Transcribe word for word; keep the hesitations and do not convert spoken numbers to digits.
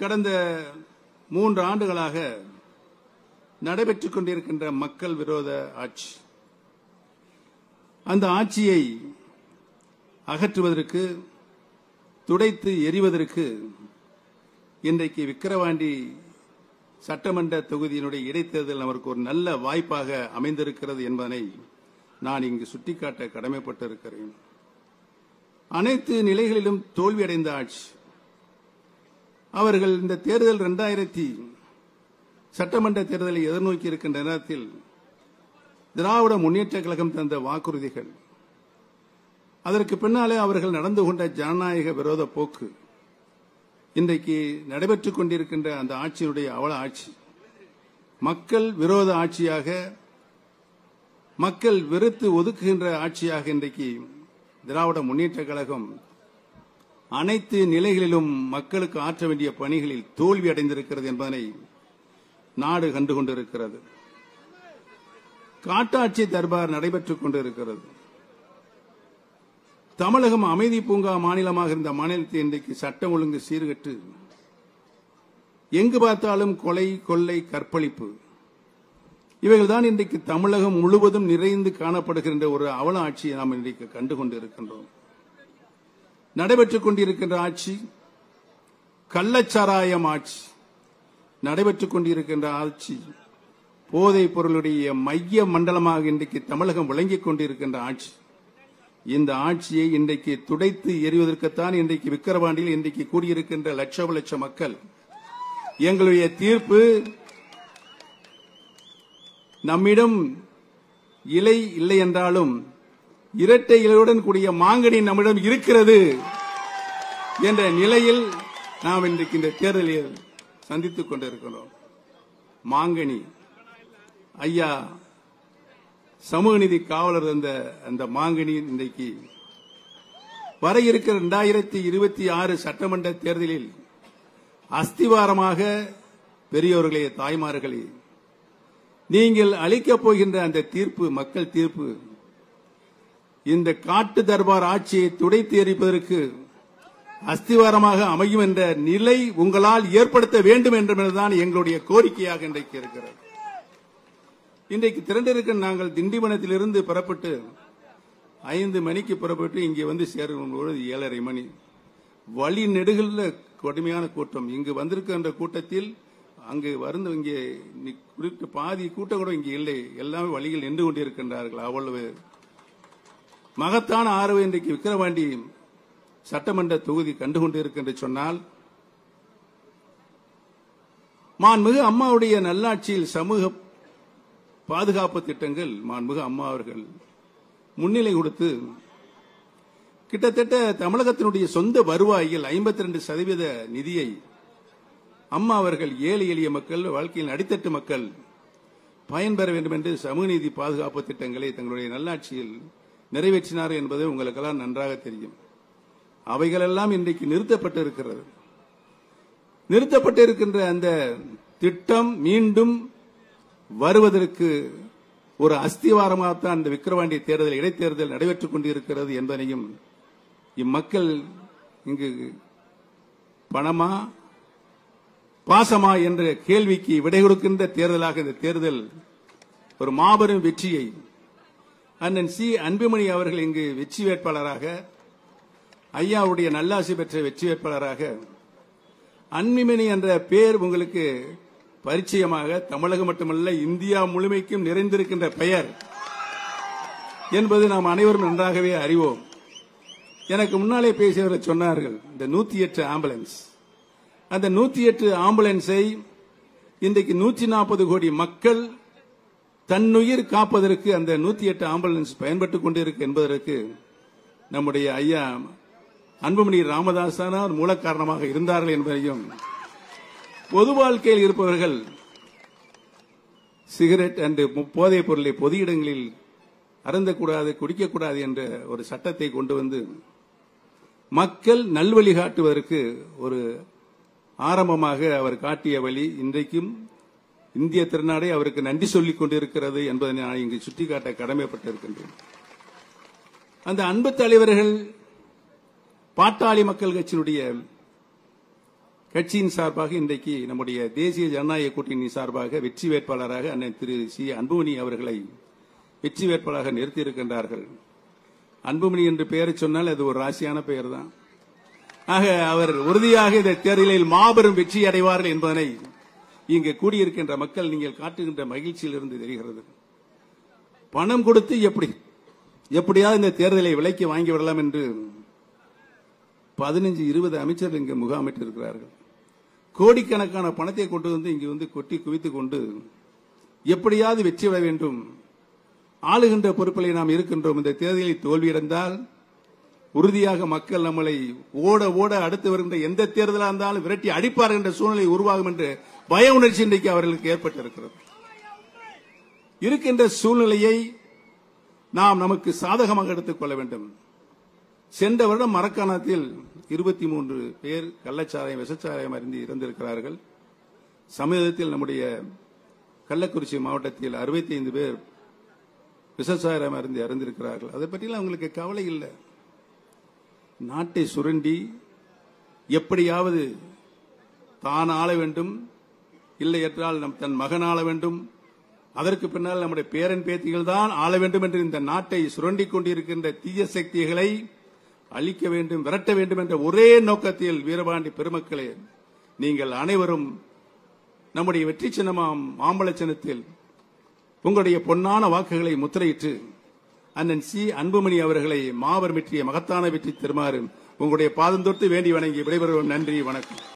கடந்த மூன்று ஆண்டுகளாக நடைபெற்றுக் கொண்டிருக்கின்ற மக்கள் விரோத ஆட்சி, அந்த ஆட்சியை அகற்றுவதற்கு, துடைத்து எறிவதற்கு இன்றைக்கு விக்கிரவாண்டி சட்டமன்ற தொகுதியினுடைய இடைத்தேர்தல் நமக்கு ஒரு நல்ல வாய்ப்பாக அமைந்திருக்கிறது என்பதனை நான் இங்கு சுட்டிக்காட்ட கடமைப்பட்டிருக்கிறேன். அனைத்து நிலைகளிலும் தோல்வியடைந்த ஆட்சி. அவர்கள் இந்த தேர்தல் இரண்டாயிரத்தி சட்டமன்ற தேர்தலை எதிர்நோக்கி இருக்கின்ற நேரத்தில் திராவிட முன்னேற்ற கழகம் தந்த வாக்குறுதிகள், அதற்கு பின்னாலே அவர்கள் நடந்து கொண்ட ஜனநாயக விரோத போக்கு, இன்றைக்கு நடைபெற்றுக் கொண்டிருக்கின்ற அந்த ஆட்சியினுடைய அவல ஆட்சி மக்கள் விரோத ஆட்சியாக, மக்கள் வெறுத்து ஒதுக்குகின்ற ஆட்சியாக இன்றைக்கு திராவிட முன்னேற்ற கழகம் அனைத்து நிலைகளிலும் மக்களுக்கு ஆற்ற வேண்டிய பணிகளில் தோல்வி அடைந்திருக்கிறது என்பதனை நாடு கண்டுகொண்டிருக்கிறது. காட்டாட்சி தர்பார் நடைபெற்றுக் கொண்டிருக்கிறது. தமிழகம் அமைதி பூங்கா மாநிலமாக இருந்த மாநிலத்தை இன்றைக்கு சட்டம் ஒழுங்கு சீர்கட்டு, எங்கு பார்த்தாலும் கொலை, கொள்ளை, கற்பழிப்பு, இவைகள்தான் இன்றைக்கு தமிழகம் முழுவதும் நிறைந்து காணப்படுகின்ற ஒரு அவல ஆட்சியை நாம் இன்றைக்கு கண்டுகொண்டிருக்கின்றோம். நடைபெற்றுக் கொண்டிருக்கின்ற ஆட்சி கள்ளச்சாராயம் ஆட்சி, நடைபெற்றுக் கொண்டிருக்கின்ற ஆட்சி போதைப் பொருளுடைய மைய மண்டலமாக இன்றைக்கு தமிழகம் விளங்கிக் கொண்டிருக்கின்ற ஆட்சி. இந்த ஆட்சியை இன்றைக்கு துடைத்து எறிவதற்குத்தான் இன்றைக்கு விக்கிரவாண்டியில் இன்றைக்கு கூடியிருக்கின்ற லட்சம் லட்ச மக்கள். எங்களுடைய தீர்ப்பு, நம்மிடம் இலை இல்லை என்றாலும் இரட்டை இலையுடன் கூடிய மாங்கனி நம்மிடம் இருக்கிறது என்ற நிலையில் நாம் இன்றைக்கு இந்த தேர்தலில் சந்தித்துக் கொண்டிருக்கிறோம். மாங்கனி ஐயா சமூக நீதி காவலர் அந்த அந்த மாங்கனி இன்றைக்கு வர இருக்கிற இரண்டாயிரத்தி இருபத்தி ஆறு சட்டமன்ற தேர்தலில் அஸ்திவாரமாக பெரியோர்களே, தாய்மார்களே, நீங்கள் அளிக்கப் போகின்ற அந்த தீர்ப்பு, மக்கள் தீர்ப்பு, இந்த காட்டு தர்பார் ஆட்சியை துடைத்து எறிப்பதற்கு அஸ்திவாரமாக அமையும் என்ற நிலை உங்களால் ஏற்படுத்த வேண்டும் என்பதுதான் எங்களுடைய கோரிக்கையாக இன்றைக்கு இருக்கிறது. இன்றைக்கு திரண்டிருக்க நாங்கள் திண்டிவனத்திலிருந்து புறப்பட்டு ஐந்து மணிக்கு புறப்பட்டு இங்கே வந்து சேரும் பொழுது ஏழரை மணி. வழி நெடுகில் கடுமையான கூட்டம். இங்கு வந்திருக்கின்ற கூட்டத்தில் அங்கு வந்து இங்கே பாதி கூட்டம் கூட இங்கே இல்லை, எல்லாமே வழியில் நின்று கொண்டிருக்கின்றார்கள். அவ்வளவு மகத்தான ஆர்வம் இன்றைக்கு விக்கிரவாண்டி சட்டமன்ற தொகுதி கண்டுகொண்டிருக்கின்ற சொன்னால், மாண்புமிகு அம்மாவுடைய நல்லாட்சியில் சமூக பாதுகாப்பு திட்டங்கள் மாண்புமிகு அம்மா அவர்கள் முன்னிலை கொடுத்து கிட்டத்தட்ட தமிழகத்தினுடைய சொந்த வருவாயில் ஐம்பத்தி ரெண்டு சதவீத நிதியை அம்மா அவர்கள் ஏழை எளிய மக்கள், வாழ்க்கையில் அடித்தட்டு மக்கள் பயன்பெற வேண்டும் என்று சமூக நீதி பாதுகாப்பு திட்டங்களை தங்களுடைய நல்லாட்சியில் நிறைவேற்றினார் என்பது உங்களுக்கெல்லாம் நன்றாக தெரியும். அவைகளெல்லாம் இன்றைக்கு நிறுத்தப்பட்டிருக்கிறது. நிறுத்தப்பட்டிருக்கின்ற அந்த திட்டம் மீண்டும் வருவதற்கு ஒரு அஸ்திவாரமாகத்தான் இந்த விக்கிரவாண்டி தேர்தல், இடைத்தேர்தல் நடைபெற்றுக் கொண்டிருக்கிறது என்பதையும், இம்மக்கள் இங்கு பணமா பாசமா என்ற கேள்விக்கு விடை கொடுக்கின்ற தேர்தலாக இந்த தேர்தல் ஒரு மாபெரும் வெற்றியை அண்ணன் சி அன்புமணி அவர்கள் இங்கு வெற்றி வேட்பாளராக, ஐயாவுடைய நல்லாசி பெற்ற வெற்றி வேட்பாளராக, அன்புமணி என்ற பெயர் உங்களுக்கு பரிச்சயமாக தமிழகம் மட்டுமல்ல இந்தியா முழுமைக்கும் நிறைந்திருக்கின்ற பெயர் என்பது நாம் அனைவரும் நன்றாகவே அறிவோம். எனக்கு முன்னாலே பேசியவர்கள் சொன்னார்கள், இந்த நூத்தி எட்டு ஆம்புலன்ஸ், அந்த நூத்தி எட்டு ஆம்புலன்ஸை இன்றைக்கு நூற்றி நாற்பது கோடி மக்கள் தன்னுயிர் காப்பதற்கு அந்த நூத்தி எட்டு ஆம்புலன்ஸ் பயன்பட்டுக் கொண்டிருக்கு என்பதற்கு நம்முடைய ஐயா அன்புமணி ராமதாசானார் மூல காரணமாக இருந்தார்கள் என்பதையும், பொது வாழ்க்கையில் இருப்பவர்கள் சிகரெட் அண்ட் போதைப் பொருளை பொது இடங்களில் அருந்தக்கூடாது, குடிக்கக்கூடாது என்ற ஒரு சட்டத்தை கொண்டு வந்து மக்கள் நல்வழி காட்டுவதற்கு ஒரு ஆரம்பமாக அவர் காட்டிய வழி இன்றைக்கும் இந்திய திருநாடே அவருக்கு நன்றி சொல்லிக் கொண்டிருக்கிறது என்பதை நான் இங்கு சுட்டிக்காட்ட கடமைப்பட்டிருக்கின்றேன். அந்த அன்பு தலைவர்கள் பாட்டாளி மக்கள் கட்சியினுடைய கட்சியின் சார்பாக இன்றைக்கு நம்முடைய தேசிய ஜனநாயக கூட்டணி சார்பாக வெற்றி வேட்பாளராக அண்ணன் திரு சி அன்புமணி அவர்களை வெற்றி வேட்பாளராக நிறுத்தியிருக்கின்றார்கள். அன்புமணி என்று பெயரை சொன்னால் அது ஒரு ராசியான பெயர் தான். ஆக அவர் உறுதியாக இந்த தேர்தலில் மாபெரும் வெற்றி அடைவார்கள் என்பதனை இங்கு கூடியிருக்கின்ற மக்கள் நீங்கள் காட்டுகின்ற மகிழ்ச்சியில் இருந்து தெரிகிறது. பணம் கொடுத்து எப்படி எப்படியாவது இந்த தேர்தலை விலைக்கு வாங்கிவிடலாம் என்று பதினஞ்சு இருபது அமைச்சர்கள் இங்கு முகாமிட்டிருக்கிறார்கள். கோடிக்கணக்கான பணத்தை கொண்டு வந்து இங்கு வந்து கொட்டி குவித்துக் கொண்டு எப்படியாவது வெற்றி பெற வேண்டும், ஆளுகின்ற பொறுப்பிலே நாம் இருக்கின்றோம், இந்த தேர்தலில் தோல்வியடைந்தால் உறுதியாக மக்கள் நம்மளை ஓட ஓட அடுத்து வருகின்ற எந்த தேர்தலாக இருந்தாலும் விரட்டி அடிப்பார் என்ற சூழ்நிலை உருவாகும் என்று பய உணர்ச்சி இன்றைக்கு அவர்களுக்கு ஏற்பட்டிருக்கிறது. இருக்கின்ற சூழ்நிலையை நாம் நமக்கு சாதகமாக எடுத்துக் கொள்ள வேண்டும். சென்ற வருடம் மரக்காணத்தில் இருபத்தி மூன்று பேர் கள்ளச்சாராயம் விஷச்சாராயம் அறிந்து இறந்திருக்கிறார்கள். சமீபத்தில் நம்முடைய கள்ளக்குறிச்சி மாவட்டத்தில் அறுபத்தி ஐந்து பேர் விஷச்சாராயம் அறிந்து இறந்திருக்கிறார்கள். அதை பற்றியெல்லாம் அவங்களுக்கு கவலை இல்லை. நாட்டை சுரண்டி எப்படியாவது தான் ஆள வேண்டும், இல்லை என்றால் நம் தன் மகன் ஆள வேண்டும், அதற்கு பின்னால் நம்முடைய பேரன் பேத்திகள் தான் ஆள வேண்டும் என்று இந்த நாட்டை சுரண்டிக் கொண்டிருக்கின்ற தீய சக்திகளை அழிக்க வேண்டும், விரட்ட வேண்டும் என்ற ஒரே நோக்கத்தில் வீரபாண்டி பெருமக்களே, நீங்கள் அனைவரும் நம்முடைய வெற்றி சின்னமாம் மாம்பழ சின்னத்தில் உங்களுடைய பொன்னான வாக்குகளை முத்திரையிட்டு அண்ணன் சி அன்புமணி அவர்களை மாபெரும் வெற்றியை மகத்தான வெற்றி தருமாறு உங்களுடைய பாதம் தொட்டு வேண்டி வணங்கி விடைபெறுவோம். நன்றி, வணக்கம்.